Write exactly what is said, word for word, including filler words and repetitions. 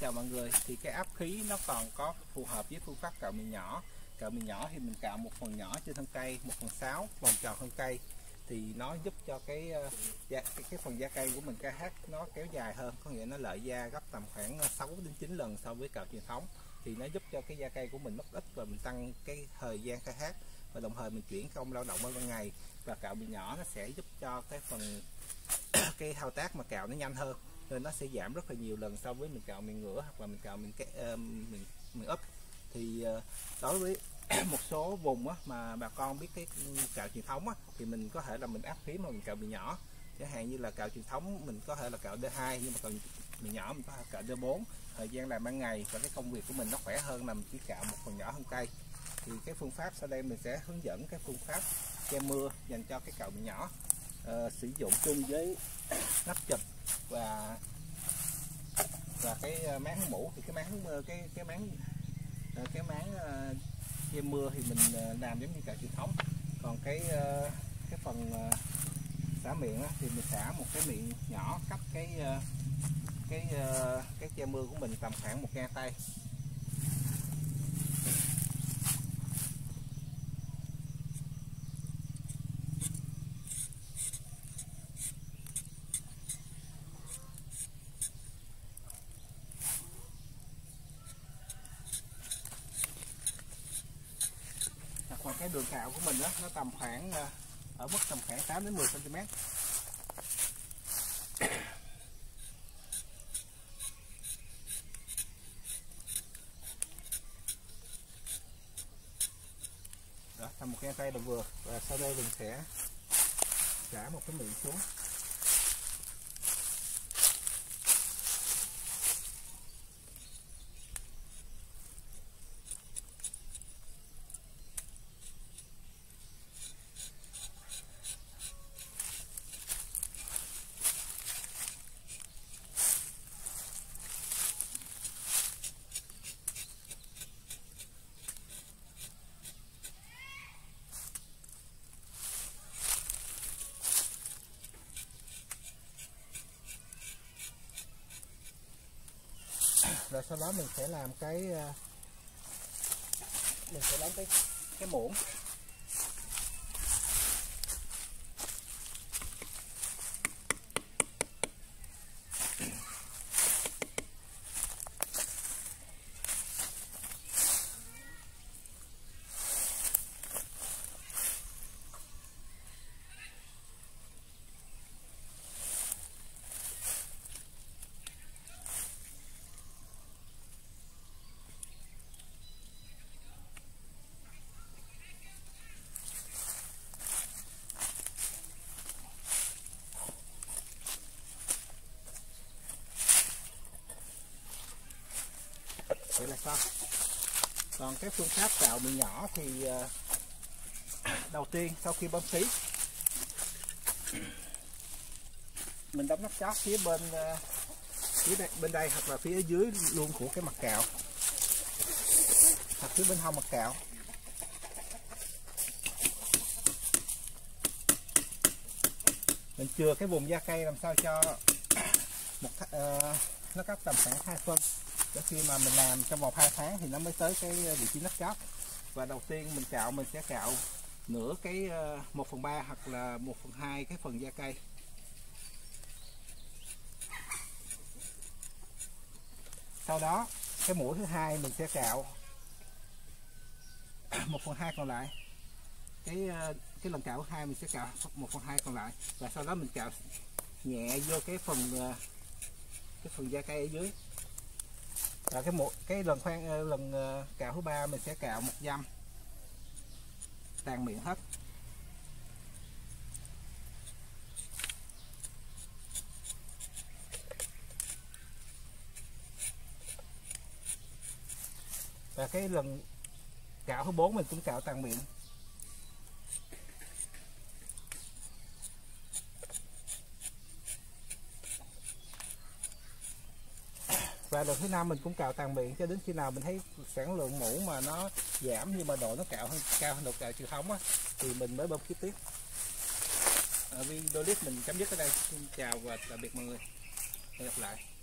chào mọi người. Thì cái áp khí nó còn có phù hợp với phương pháp cạo mìn nhỏ. Cạo mìn nhỏ thì mình cạo một phần nhỏ trên thân cây, một phần sáu vòng tròn thân cây, thì nó giúp cho cái cái, cái phần da cây của mình ca hát nó kéo dài hơn, có nghĩa nó lợi da gấp tầm khoảng sáu đến chín lần so với cạo truyền thống. Thì nó giúp cho cái da cây của mình mất ít và mình tăng cái thời gian khai thác, và đồng thời mình chuyển công lao động ở ban ngày. Và cạo mìn nhỏ nó sẽ giúp cho cái phần cái thao tác mà cạo nó nhanh hơn, nên nó sẽ giảm rất là nhiều lần so với mình cạo mìn ngửa hoặc là mình cạo mìn uh, mình mình úp. Thì uh, đối với một số vùng á, mà bà con biết cái cạo truyền thống á, thì mình có thể là mình áp khí mà mình cạo mìn nhỏ, chẳng hạn như là cạo truyền thống mình có thể là cạo D hai, nhưng mà cạo mìn nhỏ mình có thể cạo D bốn, thời gian làm ban ngày và cái công việc của mình nó khỏe hơn là mình chỉ cạo một phần nhỏ hơn cây. Thì cái phương pháp sau đây mình sẽ hướng dẫn cái phương pháp che mưa dành cho cái cạo mìn nhỏ, uh, sử dụng chung với nắp chụp và và cái máng hướng mũ. Thì cái máng cái cái máng cái máng uh, che mưa thì mình uh, làm giống như cạo truyền thống, còn cái uh, cái phần uh, xả miệng á, thì mình xả một cái miệng nhỏ cách cái uh, cái uh, cái che mưa của mình tầm khoảng một gang tay. Và cái đường cạo của mình đó, nó tầm khoảng ở mức tầm khoảng tám đến mười xăng ti mét. Đó, tầm một cái tay là vừa. Và sau đây mình sẽ xả một cái miệng xuống. Rồi sau đó mình sẽ làm cái mình sẽ lấy cái cái muỗng. Vậy là xong. Còn cái phương pháp cạo mìn nhỏ thì uh, đầu tiên sau khi bơm khí, mình đóng nắp chót phía bên uh, phía đây, bên đây hoặc là phía dưới luôn của cái mặt cạo, hoặc phía bên hông mặt cạo. Mình chừa cái vùng da cây làm sao cho một uh, nó cắt tầm khoảng hai phân. Để khi mà mình làm trong vòng hai tháng thì nó mới tới cái vị trí nắp chót. Và đầu tiên mình cạo mình sẽ cạo nửa cái một phần ba hoặc là một phần hai cái phần da cây. Sau đó cái mũi thứ hai mình sẽ cạo một phần hai còn lại. Cái cái lần cạo thứ hai mình sẽ cạo một phần hai còn lại, và sau đó mình cạo nhẹ vô cái phần cái phần da cây ở dưới. Và cái một cái lần khoan lần cạo thứ ba mình sẽ cạo một dăm tàn miệng hết. Và cái lần cạo thứ bốn mình cũng cạo tàn miệng. Và lần thứ năm mình cũng cạo tàn miệng cho đến khi nào mình thấy sản lượng mũ mà nó giảm nhưng mà độ nó cạo hơn cao hơn độ cạo truyền thống á, thì mình mới bơm khí tiếp. Ở video clip mình chấm dứt ở đây. Xin chào và tạm biệt mọi người. Hẹn gặp lại.